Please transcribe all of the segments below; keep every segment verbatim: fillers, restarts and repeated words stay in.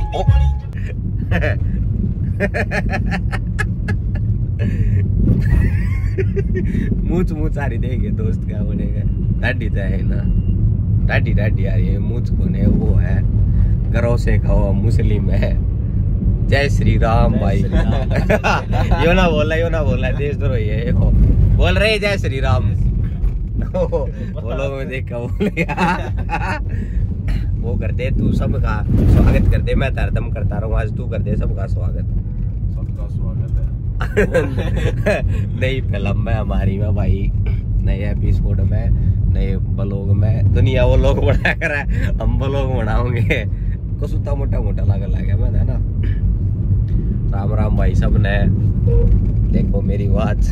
मूछ मूछ आ रही देखे दोस्त क्या बनेगा डाडी तो है ना डाडी डाडी आ रही है मूछ को ने वो है घरों से खाओ मुस्लिम है जय श्री राम भाई यो ना बोला यो ना बोला देशद्रोही है बोल रहे जय श्री राम बोलो मैं देखा बोले वो करते तू सबका स्वागत कर दे मैं हरदम करता रहूं आज तू कर दे सबका स्वागत सबका स्वागत है नई फिल्म में हमारी में भाई नए एपिसोड में नए ब्लॉग में दुनिया वो लोग बना कर हम ब्लॉग बनाओगे कुछ मोटा मोटा लगा लगा मैं है ना राम राम भाई सब ने देखो मेरी बात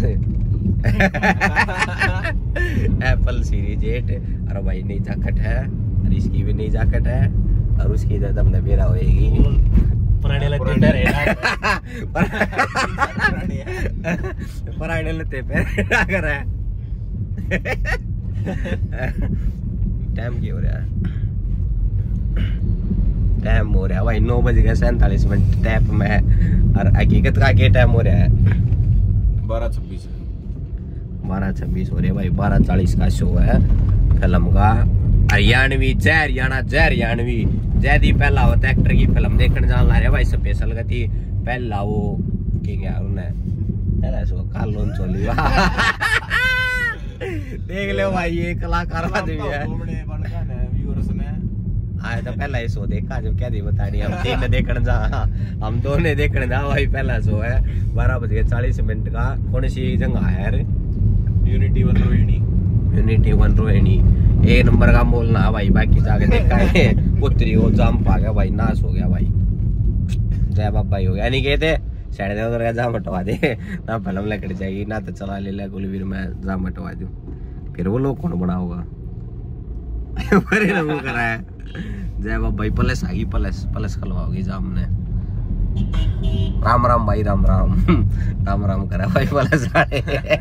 एप्पल सीरीज एट और भाई नई जैकेट है और इसकी भी नई जैकेट है और उसकी इधर हमने बेरा होएगी पुराने लगते डर है पुराने लगते पे कर है टाइम की हो रहा है टाइम हो रहा है भाई नौ बज गए सैंतालीस मिनट टैप में है और हकीकत का क्या टाइम हो रहा है बारह छब्बीस बारह छब्बीस हो रही है भाई बारह चालीस का शो है फिल्म का हरियाणवी जय हरियाणा जय हरियाणवी जय दी पहला होता एक्टर की फिल्म देखने जाना रहे भाई स्पेशल गति पहला वो क्या उन्हें सो कालोन चोली देख लो भाई ये कलाकार आदमी है आए तो पहला ही शो देखा जब क्या दी बतानी हम तीन देखने जा हम दोनों देखने जा भाई पहला शो है बारह बज के चालीस मिनट का कौन सी जगह है यार unity one Rohini unity one Rohini एक नंबर का मोल ना भाई बाकी जाके देखा है पुत्री वो जाम पा गया भाई नाश हो गया भाई जय बाबा हो गया नहीं कहते साढ़े दे उधर जाम हटवा दे ना फिल्म लकड़ जाएगी ना तो चला ले ले कुलवीर में जाम हटवा दूं फिर वो लोग कौन बनाओगा बड़े लोगों करा है जय बाबा भाई प्लस आगी प्लस प्लस खलवाओगी जाम ने राम राम भाई राम राम राम राम करा भाई प्लस आए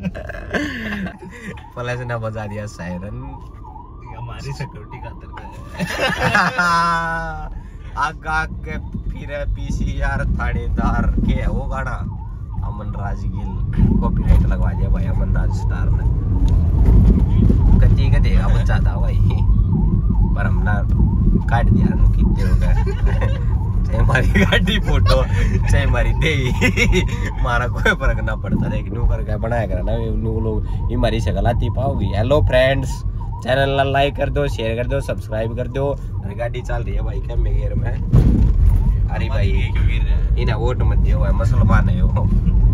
प्लस ने बजा दिया सायरन हमारी सिक्योरिटी खातर है आगा के फिर पीसीआर थानेदार के है वो गाना अमन राज गिल कॉपीराइट लगवा दिया भाई अमन राज स्टार ने कच्ची का देगा बच्चा था भाई पर हमने काट दिया नु कितने हो गए चाहे हमारी गाड़ी फोटो चाहे हमारी दे मारा कोई फर्क ना पड़ता लेकिन न्यू करके बनाया करा ना न्यू लोग हमारी शक्ल आती पाओगी हेलो फ्रेंड्स चैनल लाइक कर दो शेयर कर दो सब्सक्राइब कर दो और गाड़ी चल रही है भाई क्या में गियर में अरे भाई इन्हें वोट मत दियो भाई मुसलमान है वो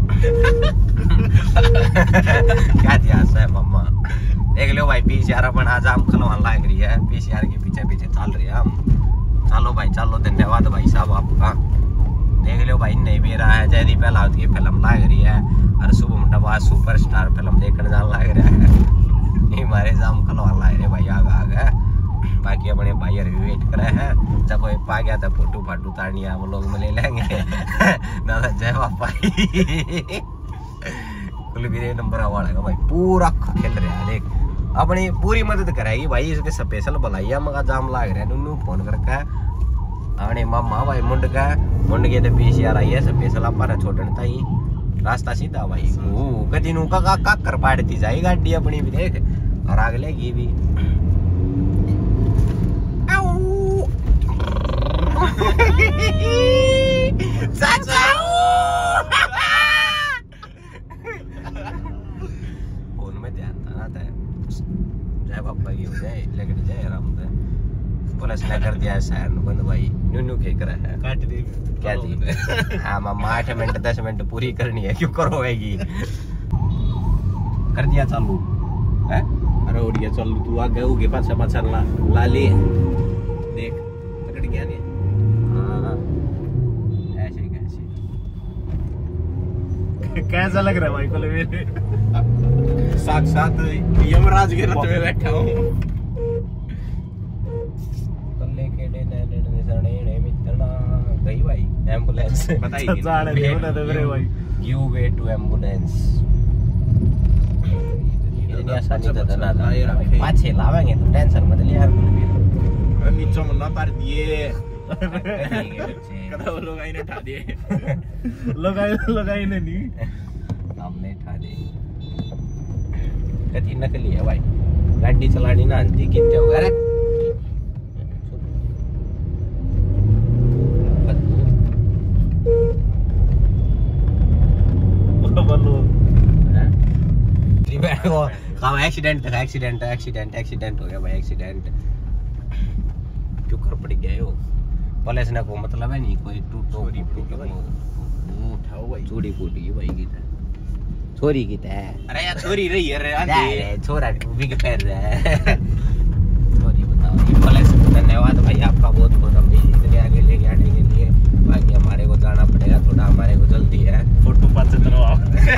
क्या दिया है मम्मा देख लो भाई पीसीआर अपन आज हम खलवान लाग रही है पीसीआर के पीछे पीछे चल रही है हम चलो भाई चलो धन्यवाद भाई साहब आपका देख लो भाई नहीं भी रहा है जयदी पहलावत की फिल्म लाग रही है और शुभम नवाज सुपरस्टार फिल्म देखने जाने लग रहा है ये हमारे जाम खलवान लाग रहे भाई आगे आगे बाकी अपने भाई अरे वेट करे हैं जब कोई पा गया तो फोटो फाटू तारनी है वो लोग में ले लेंगे दादा जय बापा कुलवीर नंबर वाला का भाई पूरा खेल रहा है देख अपनी पूरी मदद कराएगी भाई इसके स्पेशल बुलाइया मगा जाम लाग रहा है नुनू फोन करके अपने मामा भाई मुंड का मुंड के तो पीसीआर आई है स्पेशल अपना छोड़ने ताई रास्ता सीधा भाई ओ कदी नु का का कर पाड़ती जाई गाड़ी अपनी भी देख और आगे लेगी भी चाचा फोन में ध्यान था ना जय बाबा की हो जाए लेकर जाए आराम से पुलिस ने कर दिया शहर बंद भाई न्यू न्यू के करा है काट दी क्या दी हाँ मामा आठ मिनट दस मिनट पूरी करनी है क्यों करवाएगी कर दिया चालू है अरे उड़ गया चल तू आगे होगे पाछा पाछा ला ला ले देख पकड़ गया नहीं हाँ ऐसे कैसे कैसा लग रहा है भाई कुलवीर साक्षात यमराज के रथ में बैठा हूँ कल्ले के डे ने ने निसरने ने मित्रना गई भाई एम्बुलेंस बताइए जाने दे ना दे रे भाई गिव वे टू एम्बुलेंस इतनी आसानी से ना पाछे लावेंगे तो टेंशन मत ले यार कुलवीर नीचे मत ना तार दिए कदा वो लोग आई ने उठा दिए लोग आई लोग आई ने नहीं हमने उठा दे कति नकली है भाई गाड़ी चलानी ना आती कितने हो अरे बोलो वो काम एक्सीडेंट एक्सीडेंट एक्सीडेंट एक्सीडेंट हो गया भाई एक्सीडेंट क्यों कर पड़ गया हो पुलिस ने को मतलब है नहीं कोई टूटो उठाओ भाई चूड़ी फूटी है भाई की छोरी की है अरे यार छोरी रही है रे अरे छोरा भी के पैर रहा है छोरी बताओ पुलिस धन्यवाद भाई आपका बहुत बहुत हम इतने आगे ले जाने के लिए बाकी हमारे को जाना पड़ेगा थोड़ा हमारे को जल्दी है फोटो पास करवाओ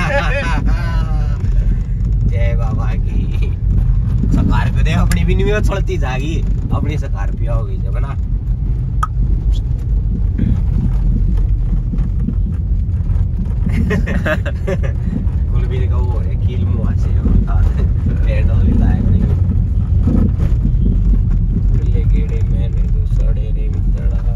जय बाबा की स्कॉर्पियो दे अपनी भी नहीं छोड़ती जागी अपनी स्कॉर्पियो हो गई जब ना कुलबीर का वो है कील मुंह से होता है हैंडल भी लाएगा ले गेड़े मैंने तो सड़े रे मितड़ा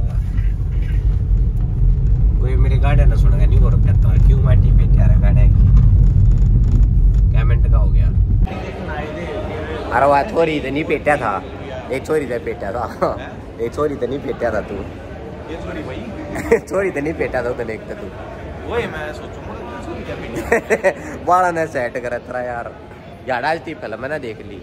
कोई मेरी गाड़ी ना सुनेगा नहीं और कहता है क्यों माटी पे क्या रहा गाड़ी की कमेंट का हो गया अरे वह छोरी तो नहीं पेटा था एक छोरी तो पेटा था एक छोरी तो नहीं पेटा था तू ये छोरी भाई छोरी तो नहीं पेटा था उधर एक तू वही मैं सोचूंगा छोरी क्या पेटी बाड़ा ने सेट करा तेरा यार यार आज ती फिल्म मैंने देख ली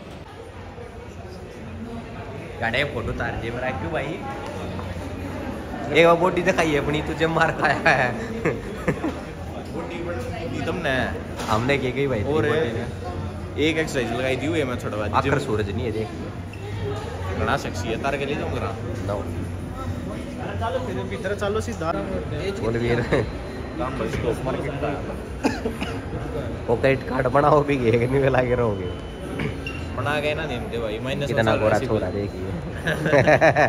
गाड़े फोटो तार जे मेरा क्यों भाई एक बार बोटी दिखाई है अपनी तुझे मार खाया है बोटी बड़ी तुमने हमने की गई भाई और एक एक्सरसाइज लगाई दी हुई है मैं थोड़ा बाद आकर सूरज नहीं है देख बड़ा सेक्सी है तार के लिए जाऊंगा नो चलो फिर भीतर चलो सीधा बोल वीर काम पर स्टॉक मार्केट का पॉकेट कार्ड बनाओ भी गए नहीं वेला के रहोगे बना गए ना देम दे भाई मैंने कितना गोरा छोरा देखिए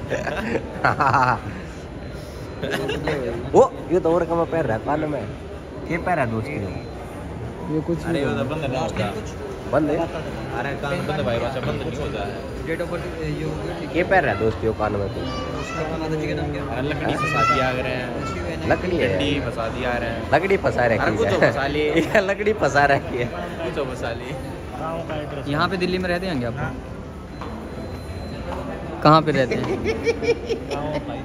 वो ये तो और कम पैर रहा कान में ये पैर है दोस्त ये कुछ अरे वो बंद नहीं होता बंद है अरे कान बंद भाई बच्चा बंद नहीं होता है डेट ऑफ बर्थ ये पैर है दोस्त यो कान में तो अरे लकड़ी फंसा दिया आ रहे हैं लकड़ी है लकड़ी फंसा दिया आ रहे हैं लकड़ी फंसा अरे रखी कुछ तो है फंसा लिए ये लकड़ी फंसा रखी है कुछ तो फंसा लिए यहाँ पे दिल्ली में रहते हैं क्या आप कहाँ पे रहते हैं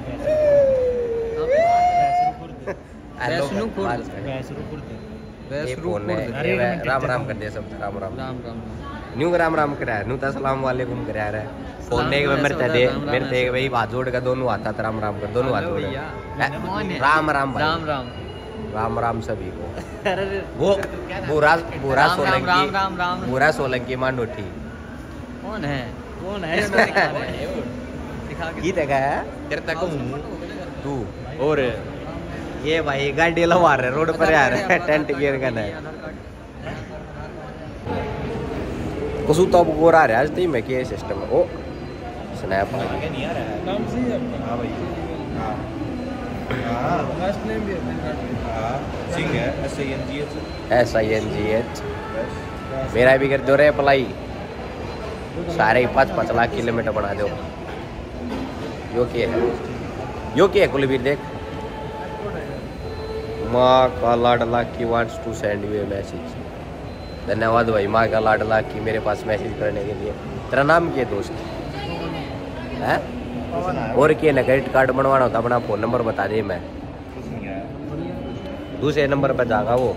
ये फोन है ये राम राम कर दे सब राम राम राम राम न्यू राम राम करा न्यू अस्सलाम वालेकुम करा रहा है फोन ने मेरे ते दे मेरे ते भाई हाथ जोड़ के दोनों हाथ राम राम कर दोनों हाथ जोड़ राम राम भाई राम राम राम राम सभी को वो बुरा बुरा सोलंकी बुरा सोलंकी मान उठी कौन है कौन है की तक है तेरे तक तू और ये भाई गाड़ी लगा रहे रोड पर आ रहे टेंट गियर का है कसू तो अब गोरा रहा आज में के सिस्टम ओ स्नैप आ गया नहीं आ रहा है नाम सही है हां भाई हां हां लास्ट नेम भी है हां सिंह है S I N G H S I N G H मेरा भी कर दो रे अप्लाई सारे पाँच पाँच लाख किलोमीटर बना दो यो के है यो के है कुलबीर देख माँ का लाडला की wants to send you a message धन्यवाद भाई माँ का लाडला की मेरे पास मैसेज करने के लिए तेरा नाम क्या है दोस्त है और क्या ना क्रेडिट कार्ड बनवाना होता अपना फोन नंबर बता दे मैं दूसरे नंबर पर जागा वो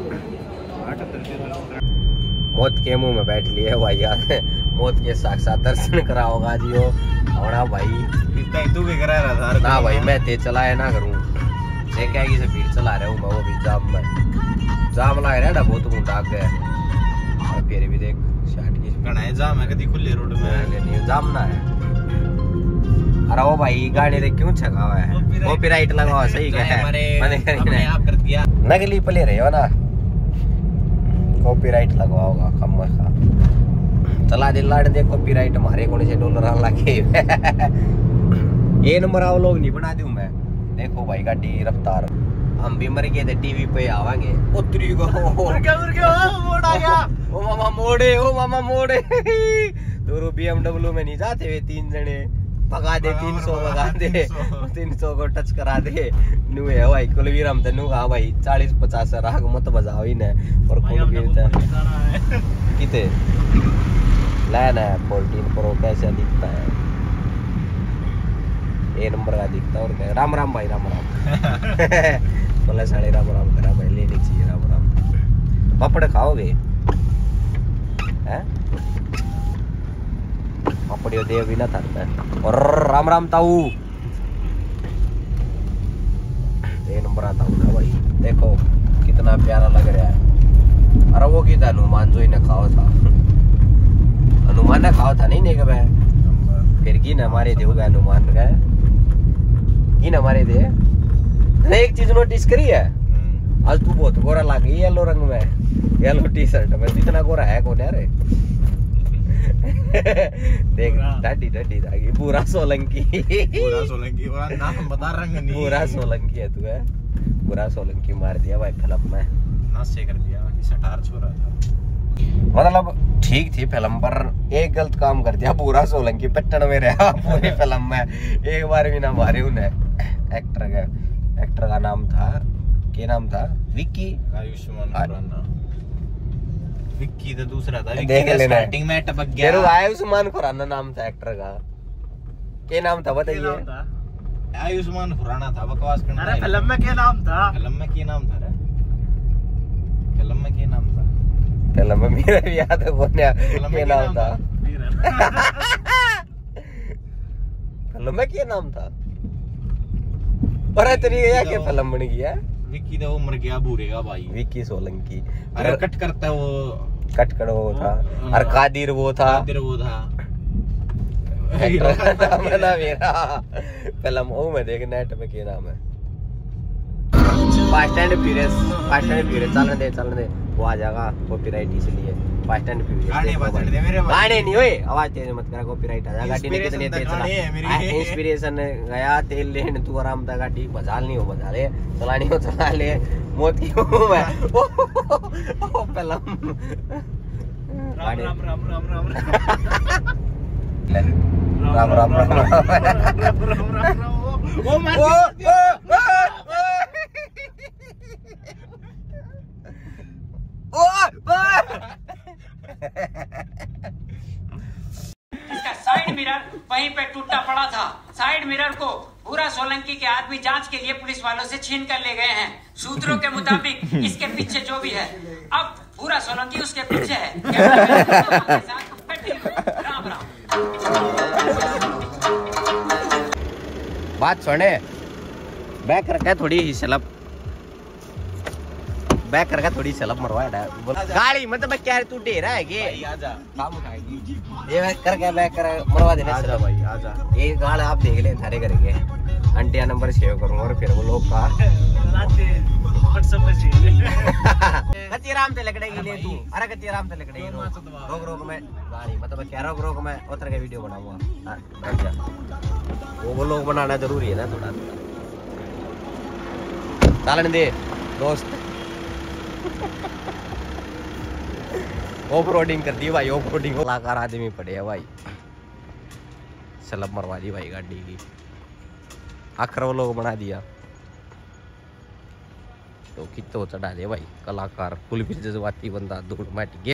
मौत के मुंह में बैठ लिए भाई यार मौत के साक्षात दर्शन कराओगा जी हो हमारा भाई इतना तू भी करा रहा था ना भाई मैं तेज चलाया ना करूँ देख क्या से भीड़ चला रहा हूँ मैं वो भी जाम में जाम लग रहा है ना बहुत मुंह डाक गया और फिर भी देख शाट की घना है जाम है कभी खुले रोड में नहीं जाम ना है अरे वो भाई गाड़ी रे क्यों छका हुआ है कॉपीराइट लगा हुआ सही क्या है मैंने आप कर दिया नकली प्ले रहे हो ना कॉपीराइट लगवा होगा कम का चला दे लाड़ दे कॉपीराइट हमारे कौन से डॉलर लगे ये नंबर आओ लोग नहीं बना दूं मैं देखो भाई गाड़ी रफ्तार हम भी मर गए थे टीवी पे आवांगे उतरी गो उड़ गया उड़ गया मोड़ आ गया ओ मामा मोड़े ओ मामा मोड़े तो बीएमडब्ल्यू में नहीं जाते वे तीन जने भगा दे, तीन सौ भगा दे, तीन सौ को टच करा दे। नु है भाई कुलवीर हम तनु हां भाई चालीस पचास राग मत बजाओ ही ने और कुलवीर त किते लाना है चौदह प्रो कैसा दिखता है, ए नंबर का दिखता और क्या। राम राम भाई, राम राम। बोला साढ़े राम राम करा भाई, लेनी चाहिए राम राम। पापड़ खाओगे हैं? पापड़ियो दे भी ना था और राम राम ताऊ, ए नंबर आता हूँ भाई। देखो कितना प्यारा लग रहा है। अरे वो कितना हनुमान जो इन्हें खाओ था, हनुमान ने खाओ था नहीं नहीं कब फिर की न हमारे दे होगा हनुमान का की न हमारे दे। एक चीज नोटिस करी है, आज तू बहुत गोरा लग गई येलो रंग में, येलो टी शर्ट में। इतना गोरा है कौन यार? देख डाडी डाडी दागी पूरा सोलंकी, पूरा सोलंकी और नाम बता रंग नहीं, पूरा सोलंकी है तू है, पूरा सोलंकी मार दिया भाई फिल्म में, नासे कर दिया कि सटार छोरा था। मतलब ठीक थी फिल्म पर एक गलत काम कर दिया, पूरा सोलंकी पट्टन में रहा पूरी फिल्म में, एक बार भी ना मारे उन्हें। एक्टर का एक्टर का नाम था, क्या नाम था? विक्की आयुष्मान खुराना। विक्की तो दूसरा था, देख लेना स्टार्टिंग में टपक गया। तेरे आयुष्मान खुराना नाम था एक्टर का, क्या नाम था बताइए? आयुष्मान खुराना था, बकवास करना। अरे फिल्म में क्या नाम था? फिल्म में क्या नाम था रे? फिल्म में क्या नाम था? फिल्म में मेरा भी याद है कौन है क्या नाम था? फिल्म में क्या नाम था? और तेरी क्या क्या फिल्म बन गई है? विक्की तो उम्र गया बूढ़े का भाई, विक्की सोलंकी। अरे कट करता वो, कट कर वो था, और कादिर वो था, कादिर वो था। एक्टर का नाम है ना मेरा फिल्म ओ में देख नेट में क्या नाम है? Fast and furious, fast and furious चलने दे चलने दे, वो आ जाएगा कॉपीराइट इसलिए। फास्ट एंड फ्यूरियस गाने बजा दे मेरे भाई, गाने नहीं ओए, आवाज तेज मत करा, कॉपीराइट आ जाएगा। गाड़ी ने कितने तेज चला, इंस्पिरेशन गया तेल लेने तू आराम से गाड़ी बजा नहीं हो बजा ले, चलानी हो चला ले, मोती हूं मैं ओ फिल्म। राम राम राम राम राम राम राम राम राम। वो मार इसका साइड मिरर वहीं पे टूटा पड़ा था। साइड मिरर को भूरा सोलंकी के आदमी जांच के लिए पुलिस वालों से छीन कर ले गए हैं। सूत्रों के मुताबिक इसके पीछे जो भी है, अब भूरा सोलंकी उसके पीछे है। राम राम। बात सुने, बैक करके थोड़ी ही सलब, बैक करके थोड़ी सलब मरवाया गाड़ी मतलब क्या तू डेरा है कि आजा काम खाएगी ये बैक करके बैक कर मरवा देना। आजा भाई आजा, ये गाड़ आप देख ले थारे करके अंटिया नंबर सेव करूंगा और फिर वो लोग का कच्ची आराम से लकड़ेगी ले तू। अरे कच्ची आराम से लकड़ेगी, रोक रोक में गाड़ी मतलब क्या रोक रोक में उतर के वीडियो बनाऊंगा। वो वो लोग बनाना जरूरी है ना थोड़ा चालन दे दोस्त। ऑफ रोडिंग कर दी भाई, ऑफ रोडिंग कलाकार आदमी पड़े है भाई, सलब मरवा दी भाई गाड़ी की, आखिर वो लोग बना दिया तो कितो चढ़ा दे भाई कलाकार, फुल फिर जज्बाती बंदा दूर माटी